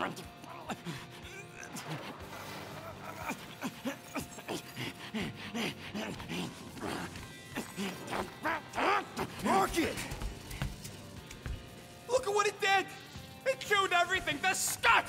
Rocket! Look at what it did! It chewed everything! The scut!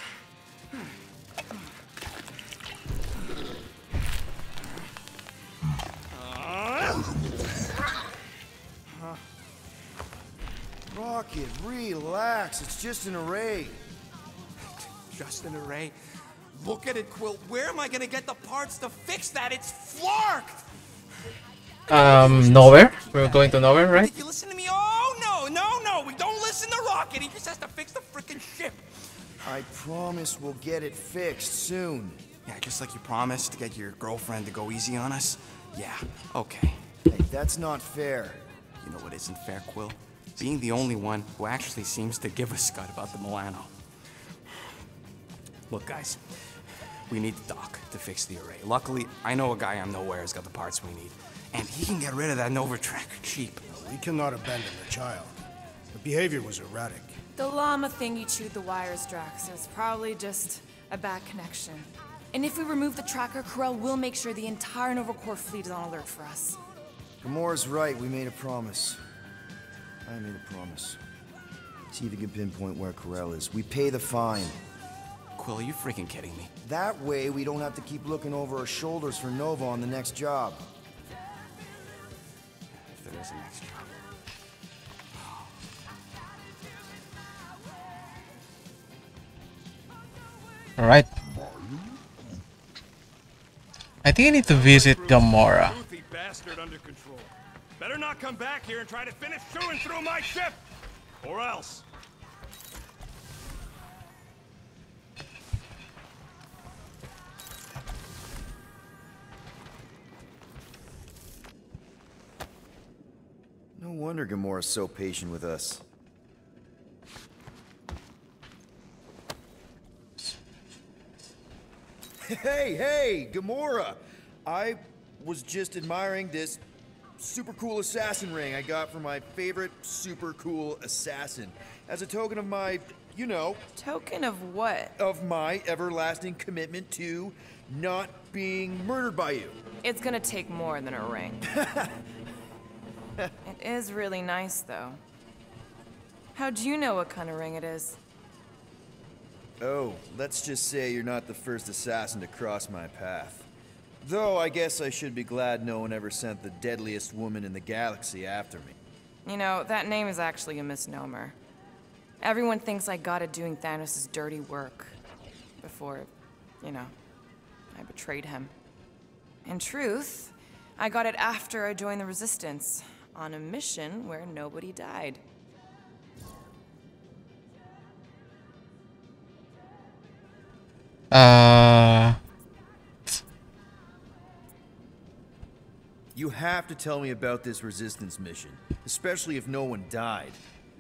Rocket, relax. It's just an array. Just an array? Look at it, Quill. Where am I gonna get the parts to fix that? It's flarked! Nowhere? We're going to nowhere, right? Did you listen to me? Oh, no! We don't listen to Rocket. He just has to fix the frickin' ship. I promise we'll get it fixed soon. Yeah, just like you promised to get your girlfriend to go easy on us? Yeah, okay. Hey, that's not fair. You know what isn't fair, Quill? Being the only one who actually seems to give a scut about the Milano. Look, guys, we need the doc to fix the array. Luckily, I know a guy on Nowhere has got the parts we need. And he can get rid of that Nova tracker cheap. We cannot abandon the child. The behavior was erratic. The llama thing you chewed the wires, Drax. It's probably just a bad connection. And if we remove the tracker, Corel will make sure the entire Nova Corps fleet is on alert for us. Gamora's right. We made a promise. I made a promise. See if you can pinpoint where Corel is. We pay the fine. Quill, are you freaking kidding me? That way, we don't have to keep looking over our shoulders for Nova on the next job. If there is a next job. Alright. I think I need to visit Gamora. Toothy bastard under control. Better not come back here and try to finish chewing through my ship! Or else. No wonder Gamora's so patient with us. Hey, Gamora! I was just admiring this super cool assassin ring I got from my favorite super cool assassin. As a token of my, you know... Token of what? Of my everlasting commitment to not being murdered by you. It's gonna take more than a ring. It is really nice, though. How'd you know what kind of ring it is? Oh, let's just say you're not the first assassin to cross my path. Though I guess I should be glad no one ever sent the deadliest woman in the galaxy after me. You know, that name is actually a misnomer. Everyone thinks I got it doing Thanos' dirty work. Before, you know, I betrayed him. In truth, I got it after I joined the Resistance, on a mission where nobody died. You have to tell me about this Resistance mission, especially if no one died.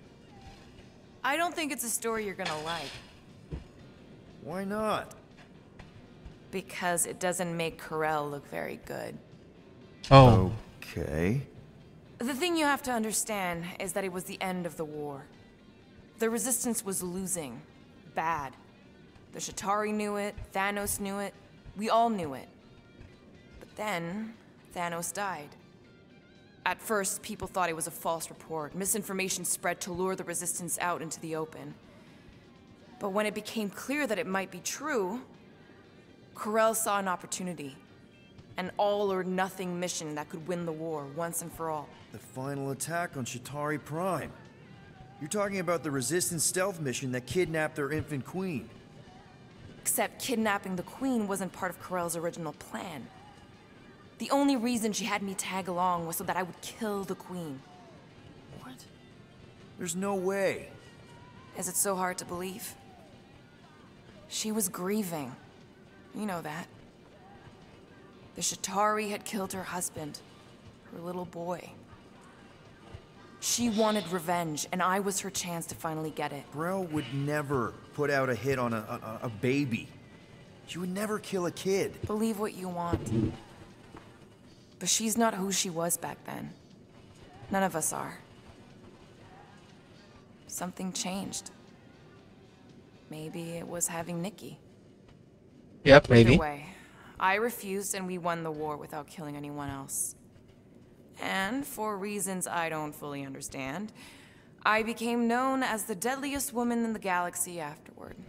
I don't think it's a story you're gonna like. Why not? Because it doesn't make Corel look very good. Oh. Okay. The thing you have to understand is that it was the end of the war. The Resistance was losing. Bad. The Chitauri knew it, Thanos knew it, we all knew it. But then, Thanos died. At first, people thought it was a false report. Misinformation spread to lure the Resistance out into the open. But when it became clear that it might be true, Corel saw an opportunity. An all-or-nothing mission that could win the war once and for all. The final attack on Chitauri Prime. You're talking about the Resistance stealth mission that kidnapped their infant queen. Except kidnapping the Queen wasn't part of Corel's original plan. The only reason she had me tag along was so that I would kill the Queen. What? There's no way. Is it so hard to believe? She was grieving. You know that. The Chitauri had killed her husband, her little boy. She wanted revenge, and I was her chance to finally get it. Grell would never put out a hit on a baby. She would never kill a kid. Believe what you want. But she's not who she was back then. None of us are. Something changed. Maybe it was having Nikki. Yep, maybe. Either way, I refused and we won the war without killing anyone else. And for reasons I don't fully understand, I became known as the deadliest woman in the galaxy afterward.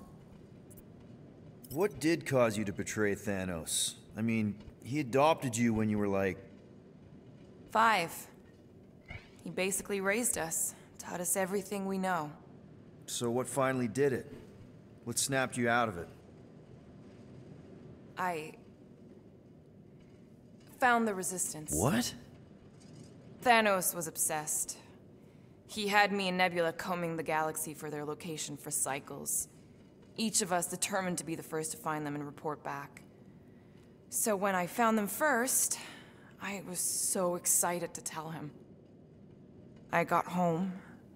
What did cause you to betray Thanos? I mean, he adopted you when you were like... 5. He basically raised us, taught us everything we know. So what finally did it? What snapped you out of it? I found the Resistance. What? Thanos was obsessed. He had me and Nebula combing the galaxy for their location for cycles. Each of us determined to be the first to find them and report back. So when I found them first, I was so excited to tell him. I got home,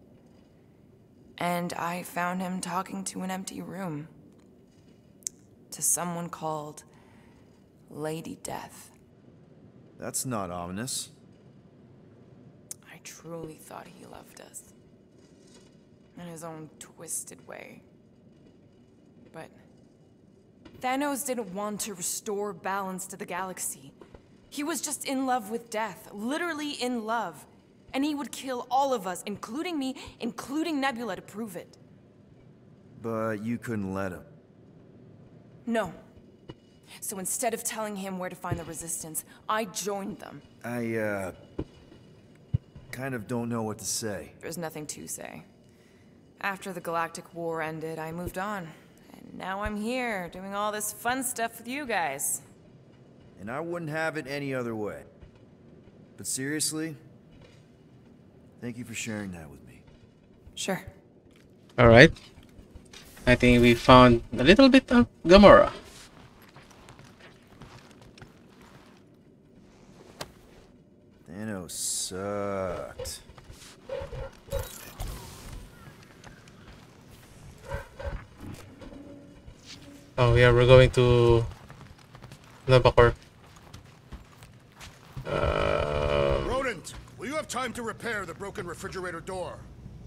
and I found him talking to an empty room. To someone called Lady Death. That's not ominous. I truly thought he loved us. In his own twisted way. But Thanos didn't want to restore balance to the galaxy. He was just in love with death, literally in love. And he would kill all of us, including me, including Nebula, to prove it. But you couldn't let him. No. So instead of telling him where to find the Resistance, I joined them. I, kind of don't know what to say. There's nothing to say. After the Galactic War ended, I moved on. And now I'm here, doing all this fun stuff with you guys. And I wouldn't have it any other way. But seriously, thank you for sharing that with me. Sure. Alright. I think we found a little bit of Gamora. Thanos sucked. Oh yeah, we're going to Nova Corps. Rodent, will you have time to repair the broken refrigerator door?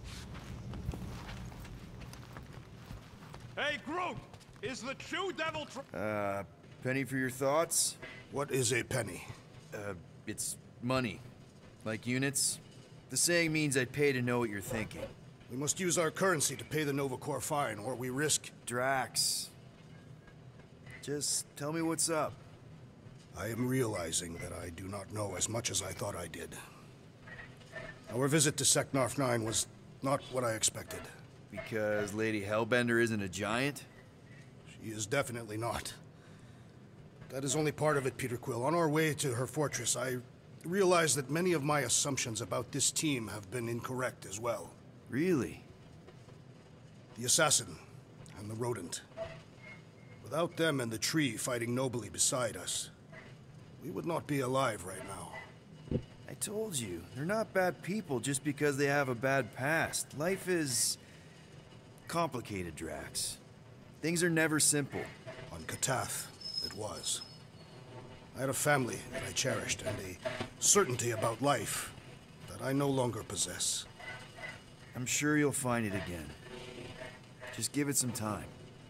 Hey, Groot! Is the Chew Devil Penny for your thoughts? What is a penny? It's money. Like units. The saying means I'd pay to know what you're thinking. We must use our currency to pay the Nova Corps fine, or we risk... Drax. Just tell me what's up. I am realizing that I do not know as much as I thought I did. Our visit to Seknarf 9 was not what I expected. Because Lady Hellbender isn't a giant? She is definitely not. That is only part of it, Peter Quill. On our way to her fortress, I realized that many of my assumptions about this team have been incorrect as well. Really? The assassin and the rodent. Without them and the tree fighting nobly beside us, we would not be alive right now. I told you, they're not bad people just because they have a bad past. Life is complicated, Drax. Things are never simple. On Katath, it was. I had a family that I cherished and a certainty about life that I no longer possess. I'm sure you'll find it again. Just give it some time.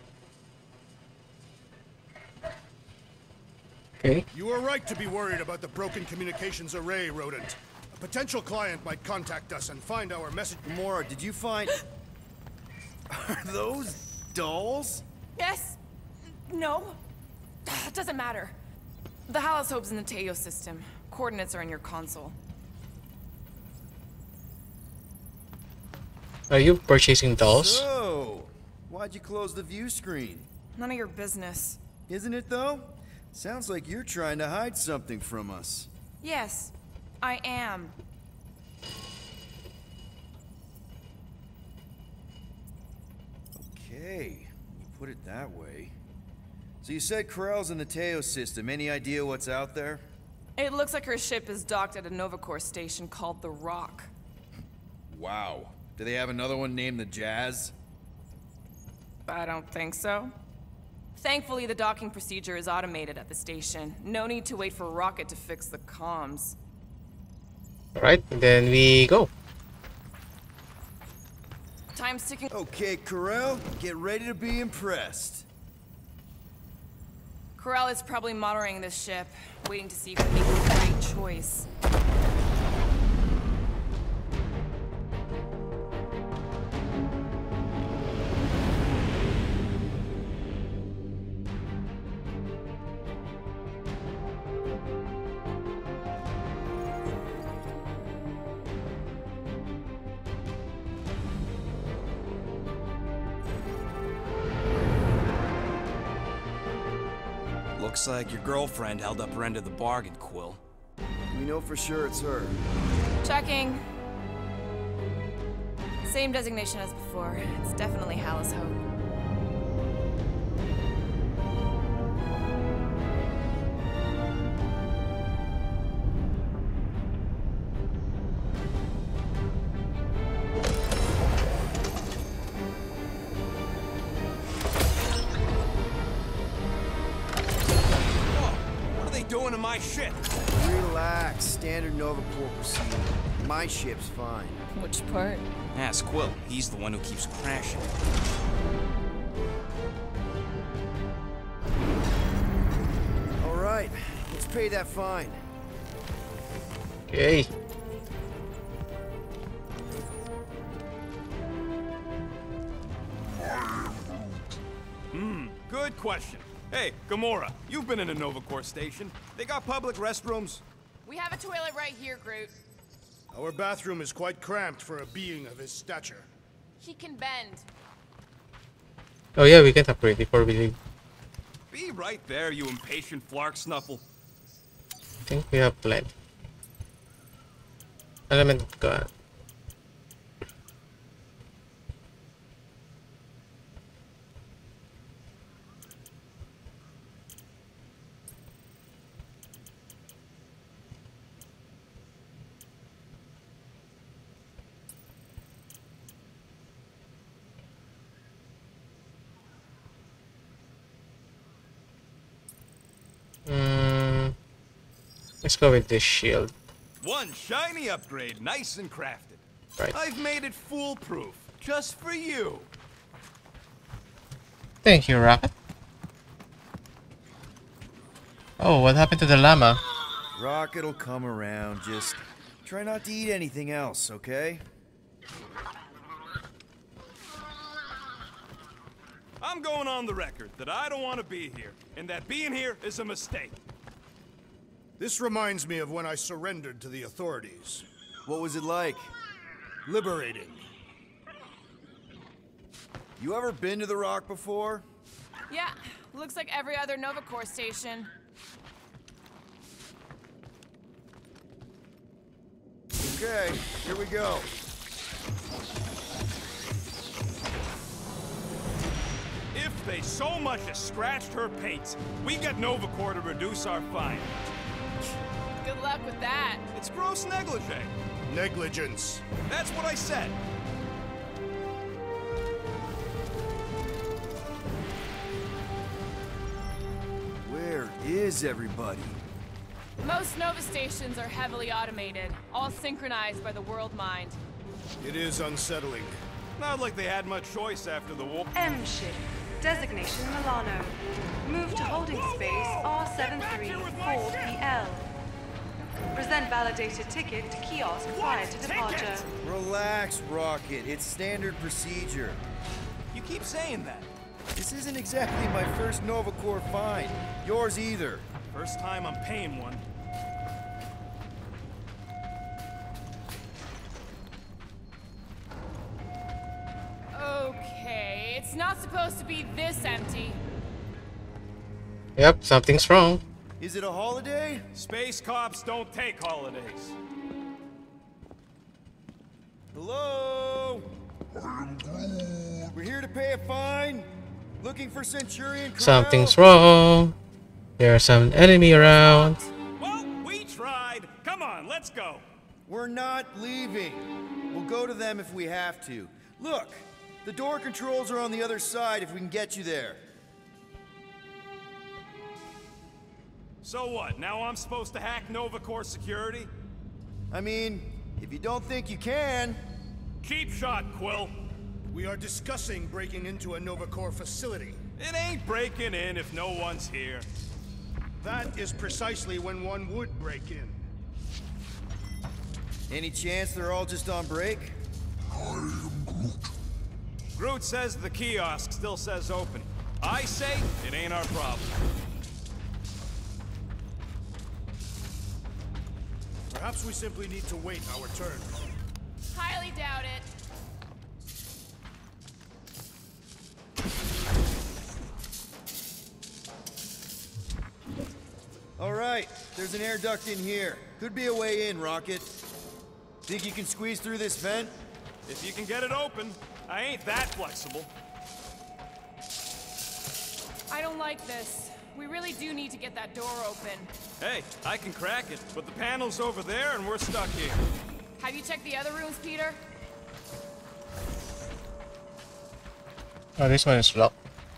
Okay. You are right to be worried about the broken communications array, Rodent. A potential client might contact us and find our message. Gamora, did you find... Are those dolls? Yes. No. It doesn't matter. The Halosope's in the Teo system. Coordinates are in your console. Are you purchasing dolls? So, why'd you close the view screen? None of your business. Isn't it, though? Sounds like you're trying to hide something from us. Yes, I am. Okay, you put it that way. So you said Corell's in the Teo system. Any idea what's out there? It looks like her ship is docked at a Nova Corps station called the Rock. Wow. Do they have another one named the Jazz? I don't think so. Thankfully, the docking procedure is automated at the station. No need to wait for Rocket to fix the comms. Alright, then we go. time sticking. Okay, Corell, get ready to be impressed. Corell is probably monitoring this ship, waiting to see if we make the right choice. Looks like your girlfriend held up her end of the bargain, Quill. We know for sure it's her. Checking. Same designation as before. It's definitely Hallis Hope. Doing to my ship? Relax, standard Nova Corps procedure. My ship's fine. Which part? Ask Quill. He's the one who keeps crashing. All right, let's pay that fine. Okay. Good question. Hey, Gamora, you've been in a Nova Corps station. They got public restrooms? We have a toilet right here, Groot. Our bathroom is quite cramped for a being of his stature. He can bend. Oh yeah, we can upgrade before we leave. Be right there, you impatient flark snuffle. I think we have plenty. Element gun. Let's go with this shield. One shiny upgrade, nice and crafted. Right. I've made it foolproof, just for you. Thank you, Rocket. Oh, what happened to the llama? Rocket'll come around. Just try not to eat anything else, okay? I'm going on the record that I don't want to be here, and that being here is a mistake. This reminds me of when I surrendered to the authorities. What was it like? Liberating. You ever been to the Rock before? Yeah, looks like every other Nova Corps station. Okay, here we go. If they so much as scratched her paints, we get Nova Corps to reduce our fine. Good luck with that. It's gross negligee. Negligence. That's what I said. Where is everybody? Most Nova stations are heavily automated, all synchronized by the world mind. It is unsettling. Not like they had much choice after the war. M ship. Designation Milano. Move to holding space R734PL. Present validated ticket to kiosk prior to departure. Relax, Rocket. It's standard procedure. You keep saying that. This isn't exactly my first Nova Corps find. Yours either. First time I'm paying one. Okay, it's not supposed to be this empty. Yep, something's wrong. Is it a holiday? Space cops don't take holidays. Hello? We're here to pay a fine. Looking for Centurion Corell. Something's wrong. There's some enemy around. Well, we tried. Come on, let's go. We're not leaving. We'll go to them if we have to. Look, the door controls are on the other side if we can get you there. So what, now I'm supposed to hack Nova Corps security? I mean, if you don't think you can... Cheap shot, Quill. We are discussing breaking into a Nova Corps facility. It ain't breaking in if no one's here. That is precisely when one would break in. Any chance they're all just on break? Groot says the kiosk still says open. I say it ain't our problem. Perhaps we simply need to wait our turn. Highly doubt it. All right, there's an air duct in here. Could be a way in, Rocket. Think you can squeeze through this vent? If you can get it open, I ain't that flexible. I don't like this. We really do need to get that door open. Hey, I can crack it, but the panel's over there and we're stuck here. Have you checked the other rooms, Peter? Oh, this one is locked.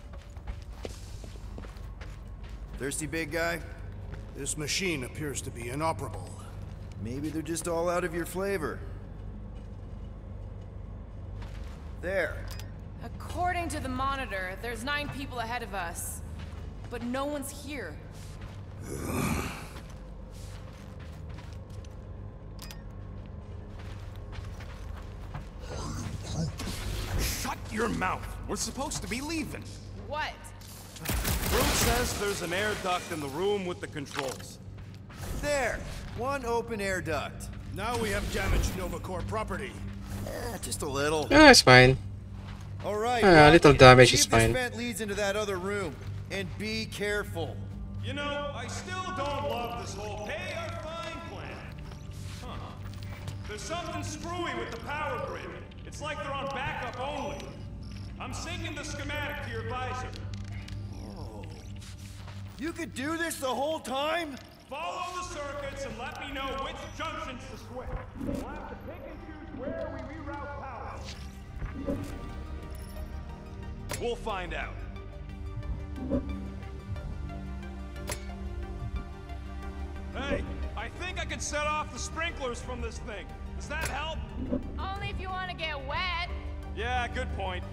Thirsty, big guy? This machine appears to be inoperable. Maybe they're just all out of your flavor. There. According to the monitor, there's 9 people ahead of us. But no one's here. Shut your mouth! We're supposed to be leaving. What? Groot says there's an air duct in the room with the controls. There! One open air duct. Now we have damaged Nova Corps property. Just a little. Ah, it's fine. All right. A little damage see is if this fine. vent leads into that other room. And be careful. You know, I still don't love this whole pay or fine plan. Huh. There's something screwy with the power grid. It's like they're on backup only. I'm syncing the schematic to your visor. You could do this the whole time? Follow the circuits and let me know which junctions to switch. We'll have to pick and choose where we reroute power. We'll find out. Hey, I think I can set off the sprinklers from this thing. Does that help? Only if you want to get wet. Yeah, good point.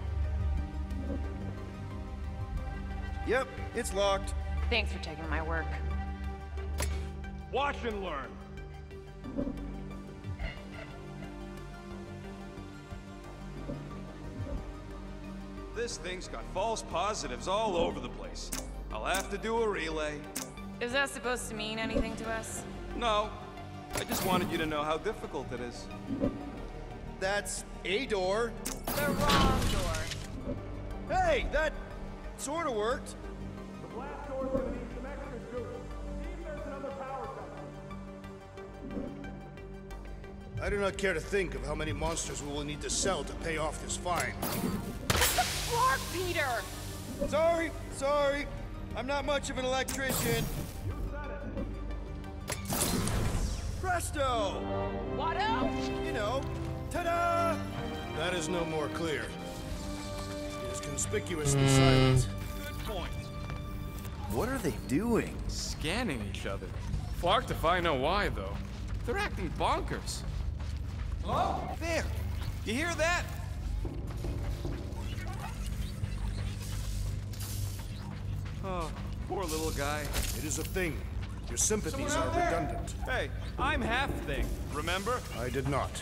Yep, it's locked. Thanks for taking my work. Watch and learn. This thing's got false positives all over the place. I'll have to do a relay. Is that supposed to mean anything to us? No, I just wanted you to know how difficult it is. That's a door. The wrong door. Hey, that sort of worked. The blast door's gonna need some extra juice. See if there's another power duct. I do not care to think of how many monsters we will need to sell to pay off this fine. Clark, Peter! Sorry. I'm not much of an electrician. Presto! Watto? You know, ta-da! That is no more clear. It is conspicuously silent. Good point. What are they doing? Scanning each other. Flarked if I know why, though. They're acting bonkers. Oh, there. You hear that? Oh, poor little guy. It is a thing. Your sympathies are redundant. Hey, I'm half thing, remember? I did not.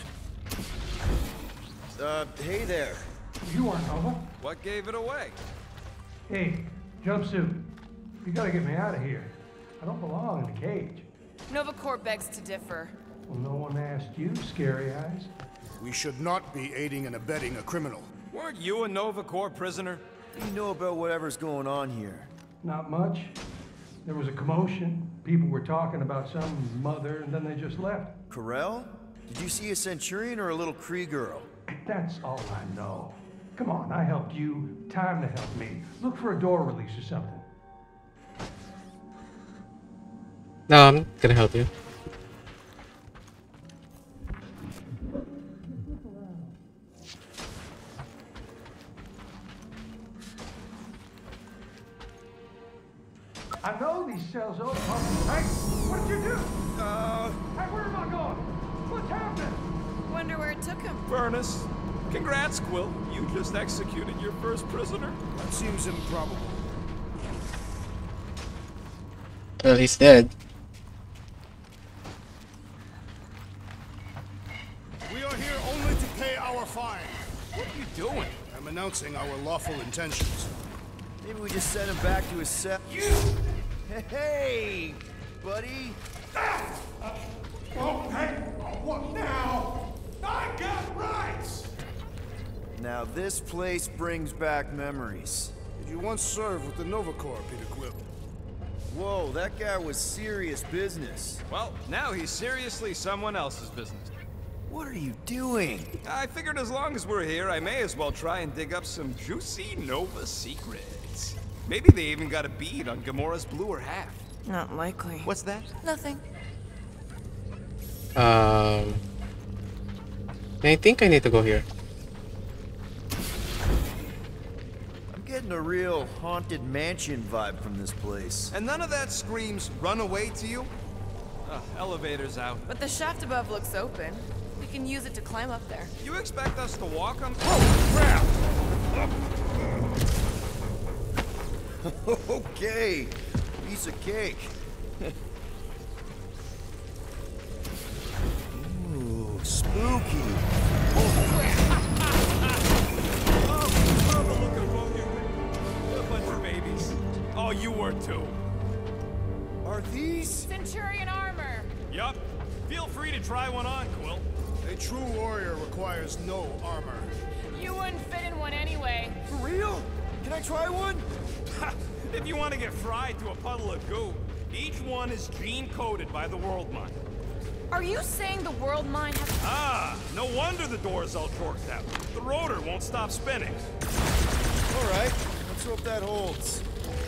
Hey there. You aren't Nova. What gave it away? Hey, jumpsuit. You gotta get me out of here. I don't belong in a cage. Nova Corps begs to differ. Well, no one asked you, Scary Eyes. We should not be aiding and abetting a criminal. Weren't you a Nova Corps prisoner? What do you know about whatever's going on here? Not much. There was a commotion. People were talking about some mother, and then they just left. Corel? Did you see a Centurion or a little Kree girl? That's all I know. Come on, I helped you. Time to help me. Look for a door release or something. No, I'm gonna help you. I know these cells open. Hey, what did you do? Hey, where am I going? What's happening? Wonder where it took him. Furnace. Congrats, Quill. You just executed your first prisoner. That seems improbable. Well, he's dead. We are here only to pay our fine. What are you doing? I'm announcing our lawful intentions. Maybe we just send him back to his cell. You! Hey, buddy. Oh, hey, what now? I got rights! Now this place brings back memories. Did you once serve with the Nova Corps, Peter Quill? Whoa, that guy was serious business. Well, now he's seriously someone else's business. What are you doing? I figured as long as we're here, I may as well try and dig up some juicy Nova secrets. Maybe they even got a bead on Gamora's bluer half. Not likely. What's that? Nothing. I think I need to go here. I'm getting a real haunted mansion vibe from this place. And none of that screams run away to you? Elevator's out. But the shaft above looks open. We can use it to climb up there. You expect us to walk on— Oh, crap! Okay, piece of cake. Ooh, spooky. Look at both you. A bunch of babies. Oh, you were too. Are these? Centurion armor! Yup. Feel free to try one on, Quill. A true warrior requires no armor. You wouldn't fit in one anyway. For real? Can I try one? If you want to get fried to a puddle of goo, each one is gene-coded by the World Mind. Are you saying the world mind has— Ah, no wonder the door's all torqued out. The rotor won't stop spinning. All right, let's hope that holds.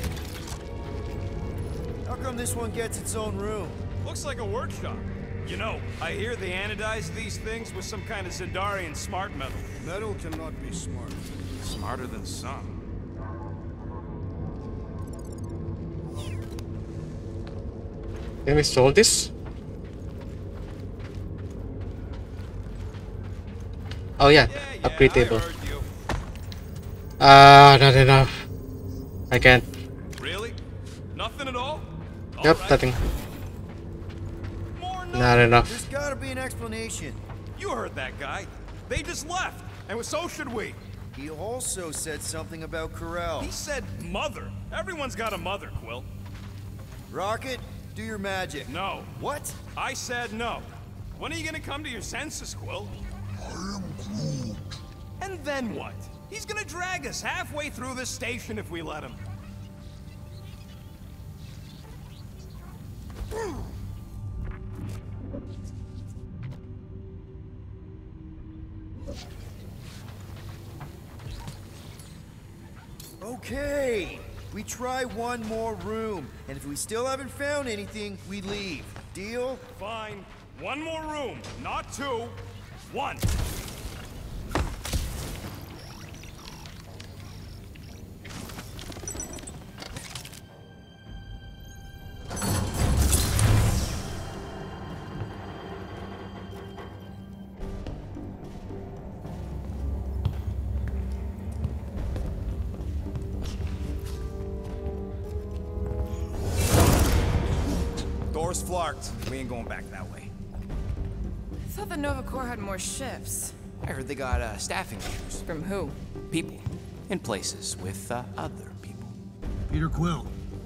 How come this one gets its own room? Looks like a workshop. You know, I hear they anodize these things with some kind of Zendarian smart metal. Metal cannot be smart. Smarter than some. Can we solve this? Oh yeah, upgrade table. I heard you. Not enough. I can't. Really? Nothing at all? Yep, All right. nothing. More Not enough. There's gotta be an explanation. You heard that guy. They just left, and so should we. He also said something about Corel. He said mother. Everyone's got a mother, Quill. Rocket, do your magic. No. What? I said no. When are you gonna come to your senses, Quill? I am Groot. And then what? He's gonna drag us halfway through this station if we let him. Okay, we try one more room, and if we still haven't found anything, we leave. Deal? Fine. One more room, not two. One. Door's flarked. We ain't going back that way. I thought the Nova Corps had more ships. I heard they got staffing issues. From who? People in places with other people. Peter Quill.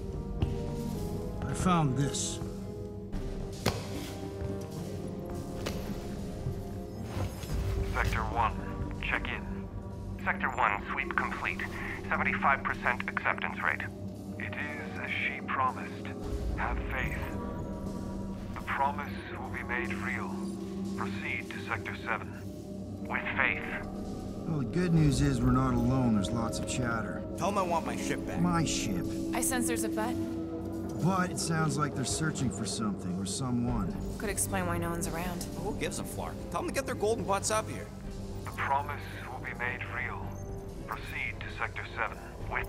I found this. Sector 1, check in. Sector 1, sweep complete. 75% acceptance rate. It is as she promised. Have faith. The promise will be made real. Proceed to Sector 7. With faith. Well, the good news is we're not alone. There's lots of chatter. Tell them I want my ship back. My ship. I sense there's a bet. But it sounds like they're searching for something or someone. Could explain why no one's around. Who gives a flark? Tell them to get their golden butts up here. The promise will be made real. Proceed to Sector 7. With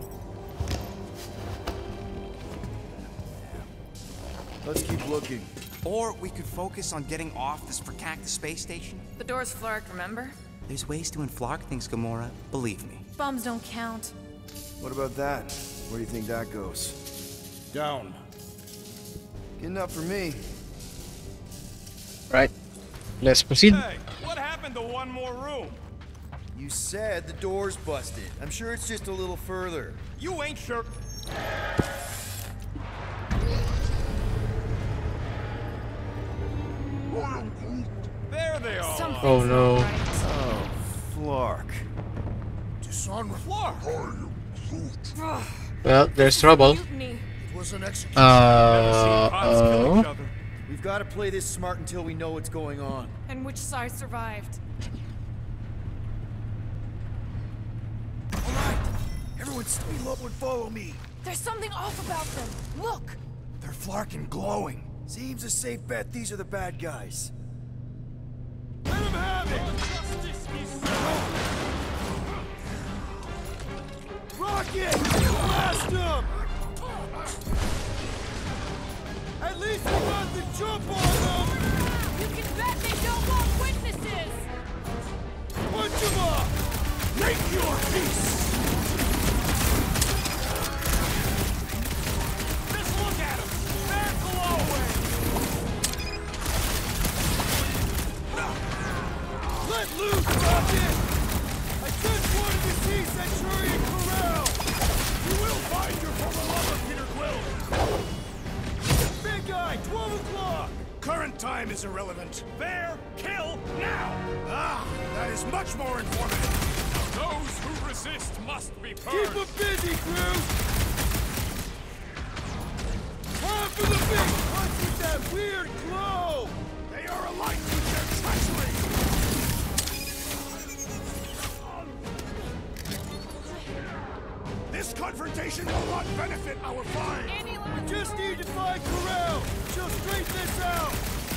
Let's keep looking. Or we could focus on getting off this verkakte space station. The door's flarked, remember? There's ways to inflark things, Gamora. Believe me. Bombs don't count. What about that? Where do you think that goes? Down. Good enough for me. Right. Let's proceed. Hey, what happened to one more room? You said the door's busted. I'm sure it's just a little further. You ain't sure. There they are. Oh no. Oh, Flark. Well, there's trouble. It was an execution. Oh. We've got to play this smart until we know what's going on. And which side survived? All right, everyone stay low and follow me. There's something off about them. Look. They're Flark and glowing. Seems a safe bet these are the bad guys. Let them have it! Rocket! Blast them! At least we got the jump on them! You can bet they don't want witnesses! Punch them up! Make your peace! Just look at them. They're glowing. Let loose, Rocket! I just wanted to see Centurion Corral! You will find your former lover, Peter Quill. Big guy, 12 o'clock! Current time is irrelevant. There, kill now. Ah, that is much more informative. Those who resist must be Keep purged. them busy, crew! Time for the big punch with that weird glow! They are alight with their treachery. This confrontation will not benefit our find. We just need to find Corral! She'll straighten this out!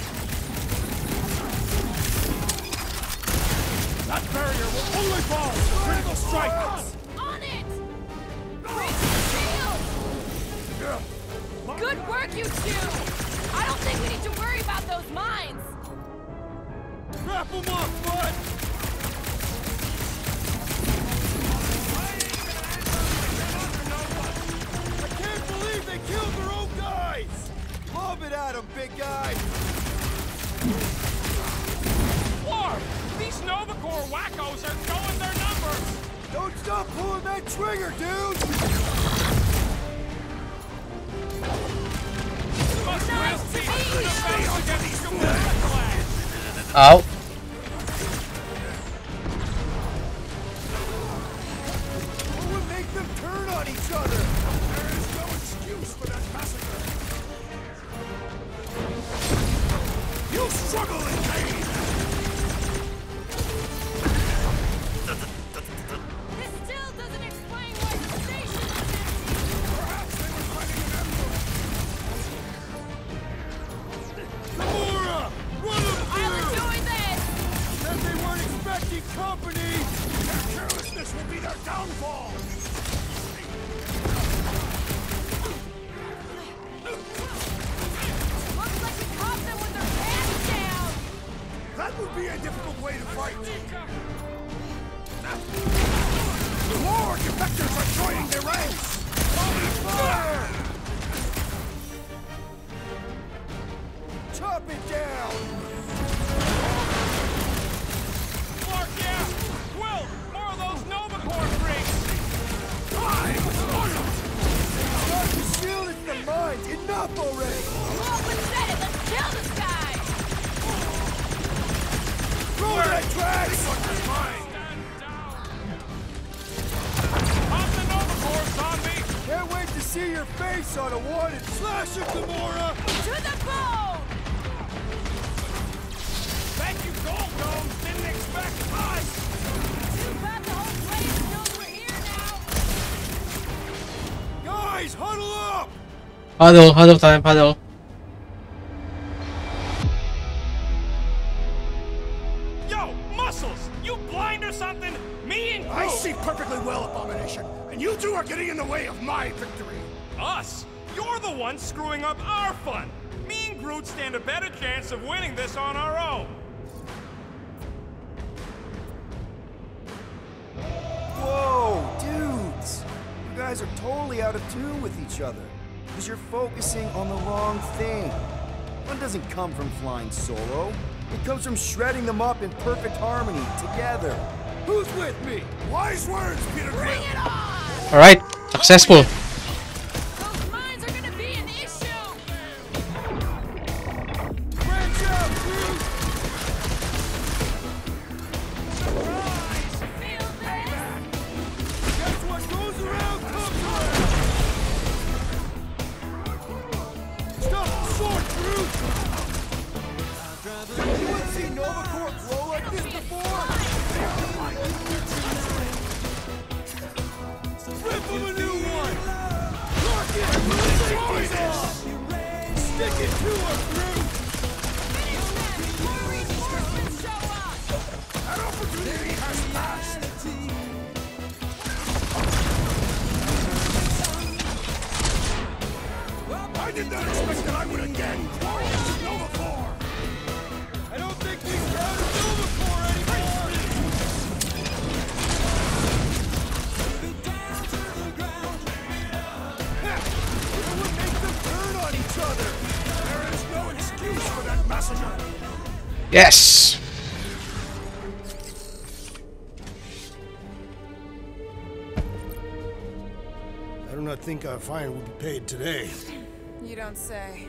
That barrier will only fall to critical strike. On it! Break the shield! Good work, you two! I don't think we need to worry about those mines! Wrap them up, bud! I can't believe they killed their own guys! Lob it at them, big guy! Lord, these Nova Corps wackos are showing their numbers. Don't stop pulling that trigger, dude! Nice to meet you. Against the flag. Ow. What would make them turn on each other? There is no excuse for that massacre. You struggle in pain. This still doesn't explain why the station is empty! Perhaps they were fighting an ambush. Gamora! Run them I was through! doing this! Said they weren't expecting company! Their carelessness will be their downfall. Looks like we caught them with their pants down! That would be a difficult way to fight. More defectors are joining their ranks. Fire! Chop it down! Clark, yeah. Quill, more of those Nova Corps freaks. Start to shield it the mines! Enough already! Look, we said it! Let's kill this guy! Throw that trash! Pop the Nova Corps, zombie. Can't wait to see your face on a wanted slash of Gamora! To the bone! Thank you, Gold Dome. Didn't expect us. Too bad the whole place knows we're here now! Guys, huddle up! Huddle time, huddle. Yo, Muscles, you blind or something? Me and I Groot. see perfectly well, Abomination, and you two are getting in the way of my victory. Us? You're the one screwing up our fun. Me and Groot stand a better chance of winning this on our own. guys are totally out of tune with each other. Because you're focusing on the wrong thing. Fun doesn't come from flying solo. It comes from shredding them up in perfect harmony, together. Who's with me? Wise words, Peter Quill! Bring it on! Alright, successful. Those mines are gonna be an issue! Branch out, Groot! Surprise! Feel this? Guess what goes around comes around! Stop the sword, Groot! Anyone seen Nova Corps glow like this before? Rip him a new one! Rocket! Destroy this! Stick it to him, Groot! That opportunity has passed! I did not expect that I would again quarrel with Nova Corps! I don't think we count as Nova Corps anymore! It would make them turn on each other! There is no excuse for that massacre! Yes. I do not think our fine will be paid today. You don't say.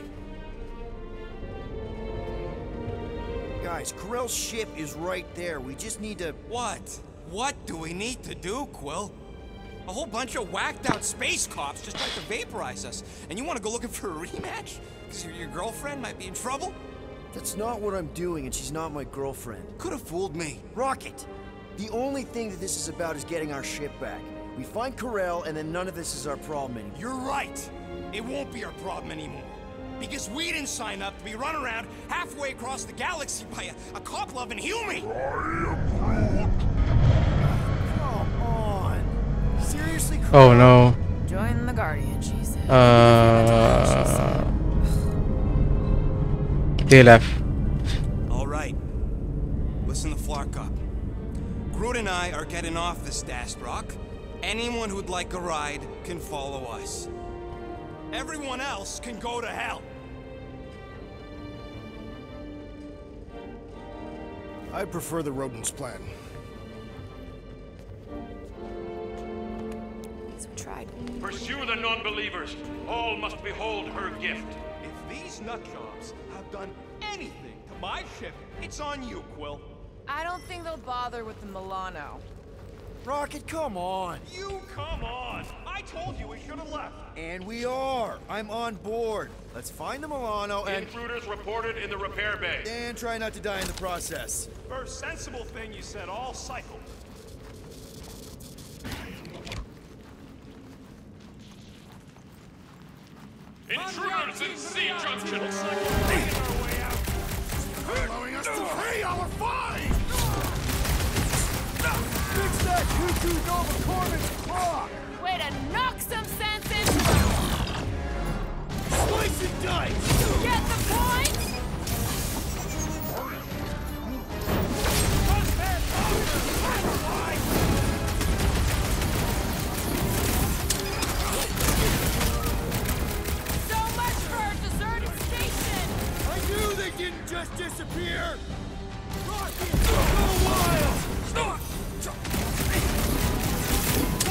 Guys, Corell's ship is right there. We just need to... What? What do we need to do, Quill? A whole bunch of whacked out space cops just tried to vaporize us. And you want to go looking for a rematch? Because your girlfriend might be in trouble? That's not what I'm doing, and she's not my girlfriend. Could have fooled me. Rocket! The only thing that this is about is getting our ship back. We find Corell, and then none of this is our problem anymore. You're right. It won't be our problem anymore. Because we didn't sign up to be run around halfway across the galaxy by a cop-loving human. Come on. Seriously, Corell? Oh no. Join the Guardian, she said. They left. All right. Listen to Flarkup. Groot and I are getting off this Dast Rock. Anyone who'd like a ride can follow us. Everyone else can go to hell. I prefer the rodents' plan. So we tried. Pursue the non-believers. All must behold her gift. If these nutjobs have done anything to my ship, it's on you, Quill. I don't think they'll bother with the Milano. Rocket, come on. You come on! I told you we should have left. And we are. I'm on board. Let's find the Milano and... Intruders reported in the repair bay. And try not to die in the process. First sensible thing you said all cycle. Intruders in C Junction! Looks like we're making our way out. Allowing us to pay our fine! Fix that cuckoo Nova Corp's clock! Way to knock some sense into them! Slice and dice! Get the point? So much for our deserted station! I knew they didn't just disappear! Rocket, go wild!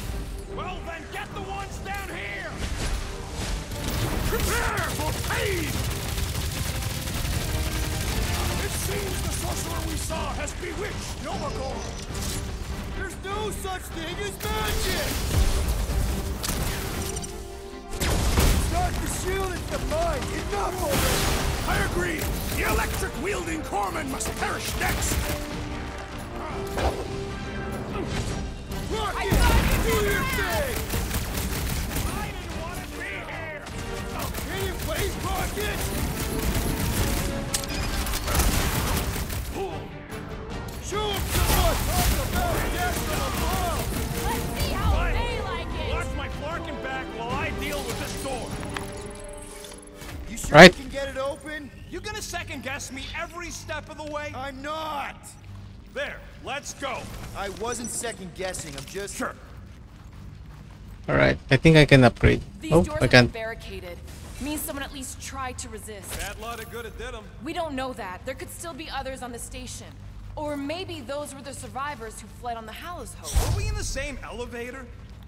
we saw has bewitched Novagor. There's no such thing as magic! It's not the shield, it's the mind. Enough already! I agree. The electric-wielding corpsman must perish next. Rocket! Do your thing! I didn't want to be here! Can you please, Rocket? Show him someone! Talk about death from above! Let's see how they like it! Watch my Flarkin back while I deal with this door. You sure Right. you can get it open? You gonna second guess me every step of the way? I'm not! There, let's go. I wasn't second guessing, I'm just... Sure. Alright, I think I can upgrade. These Oh, doors I are can't. barricaded. Means someone at least tried to resist. Bad lot of good it did them. We don't know that. There could still be others on the station. Or maybe those were the survivors who fled on the Hallows Hope. Were we in the same elevator?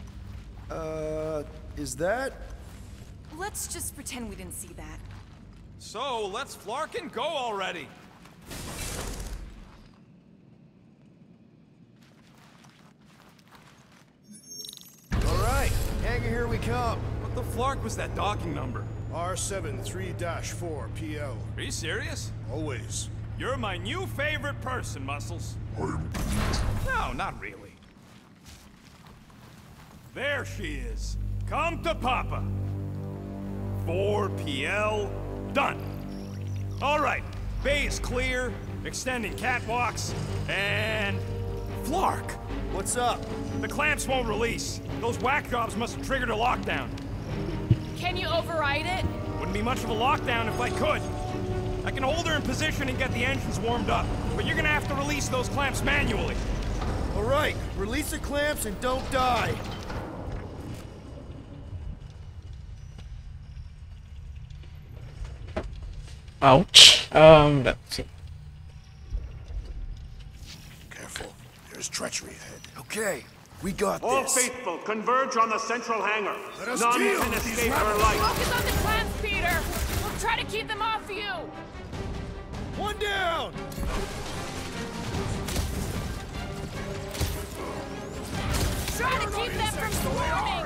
Is that... Let's just pretend we didn't see that. So, let's Flarkin go already. Alright, Hanger, here we come. What the Flark was that docking number? R73-4 PL. Are you serious? Always. You're my new favorite person, Muscles. No, not really. There she is. Come to Papa. 4 PL, done. All right, bay is clear, extending catwalks, and... Flark! What's up? The clamps won't release. Those whack jobs must have triggered a lockdown. Can you override it? Wouldn't be much of a lockdown if I could. I can hold her in position and get the engines warmed up, but you're gonna have to release those clamps manually. Alright, release the clamps and don't die. Ouch. Let's see. Careful. There's treachery ahead. Okay, we got All this. faithful, converge on the central hangar. Let us None deal can with these escape her rebels. light. Focus on the clamps, Peter! We'll try to keep them off you! One down! Try to keep them from swarming!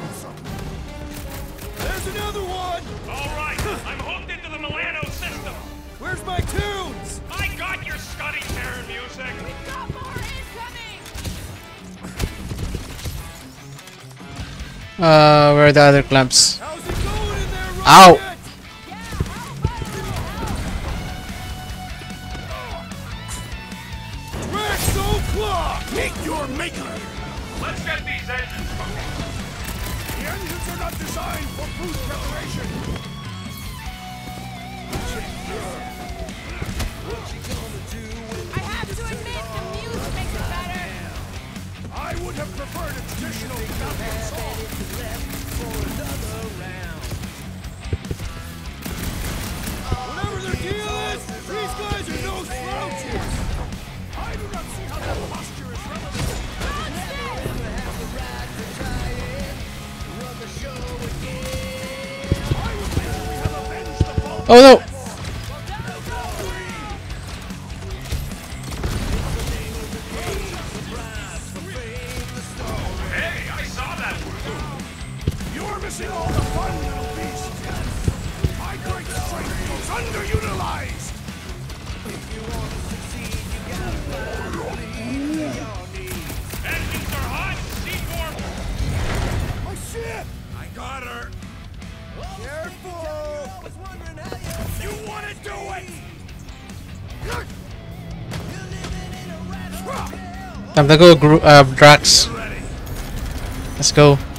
There's another one! All right, I'm hooked into the Milano system. Where's my tunes? I got your Scuddy Terran music. We've got more incoming! Where are the other clamps? How's it going in there, Rocket? Ow! Rex O'Clock! Meet your maker! Let's get these engines moving. The engines are not designed for boost preparation. I have to admit, the music makes it better! I would have preferred a traditional Gotham song. Whatever their deal is, these guys are no slouches! I do not see how that posture is relevant. I would think we have avenged the fall. Oh no! Hey, I saw that one. You're missing all the fun, little beast. My great strength is underutilized. Engines are hot. Seaform. My ship! I got her. Careful! You want to do it? Time to go, Drax. Ready. Let's go.